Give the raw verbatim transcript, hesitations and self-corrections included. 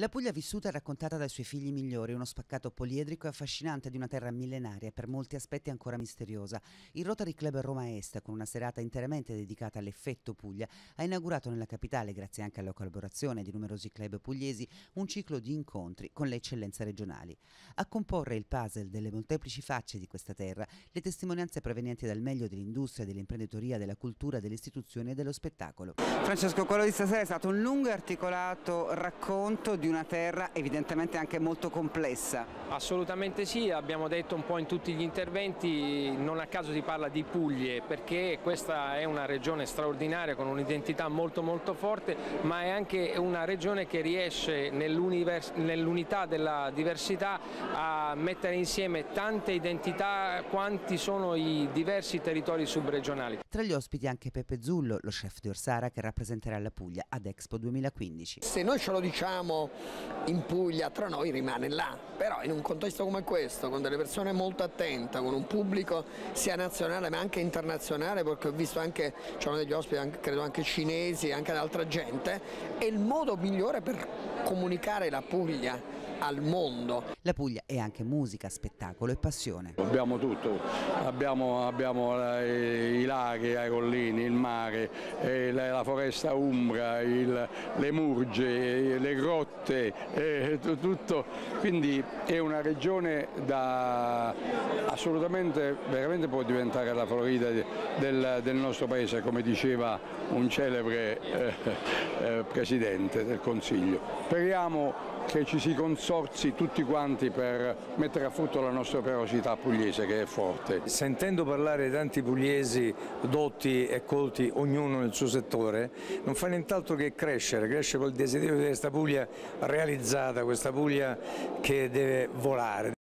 La Puglia vissuta e raccontata dai suoi figli migliori, uno spaccato poliedrico e affascinante di una terra millenaria e per molti aspetti ancora misteriosa. Il Rotary Club Roma Est, con una serata interamente dedicata all'effetto Puglia, ha inaugurato nella capitale, grazie anche alla collaborazione di numerosi club pugliesi, un ciclo di incontri con le eccellenze regionali. A comporre il puzzle delle molteplici facce di questa terra, le testimonianze provenienti dal meglio dell'industria, dell'imprenditoria, della cultura, delle istituzioni e dello spettacolo. Francesco, quello di stasera è stato un lungo e articolato racconto di una terra evidentemente anche molto complessa. Assolutamente sì, abbiamo detto un po' in tutti gli interventi, non a caso si parla di Puglie perché questa è una regione straordinaria con un'identità molto molto forte, ma è anche una regione che riesce nell'unità della diversità a mettere insieme tante identità quanti sono i diversi territori subregionali. Tra gli ospiti anche Pepe Zullo, lo chef di Orsara che rappresenterà la Puglia ad Expo duemilaquindici. Se noi ce lo diciamo in Puglia, tra noi rimane là, però in un contesto come questo, con delle persone molto attente, con un pubblico sia nazionale ma anche internazionale, perché ho visto anche, c'erano degli ospiti anche, credo anche cinesi, anche altra gente, è il modo migliore per comunicare la Puglia al mondo. La Puglia è anche musica, spettacolo e passione. Abbiamo tutto, abbiamo, abbiamo i laghi, i collini, il mare, la foresta umbra, il, le murge, le grotte, eh, tutto, quindi è una regione da assolutamente, veramente può diventare la Florida del, del nostro paese, come diceva un celebre eh, eh, presidente del Consiglio. Speriamo che ci si consorzi tutti quanti per mettere a frutto la nostra operosità pugliese, che è forte. Sentendo parlare di tanti pugliesi dotti e colti, ognuno nel suo settore, non fa nient'altro che crescere, cresce col desiderio di questa Puglia realizzata, questa Puglia che deve volare.